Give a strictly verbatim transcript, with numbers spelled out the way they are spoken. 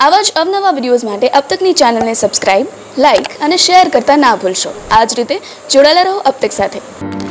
આવા જ અવનવા વિડીયોઝ માટે અબ તકની ચેનલને સબસ્ક્રાઇબ, લાઇક અને શેર કરતા ના ભૂલશો। આ જ રીતે જોડાયેલા રહો અબ તક સાથે।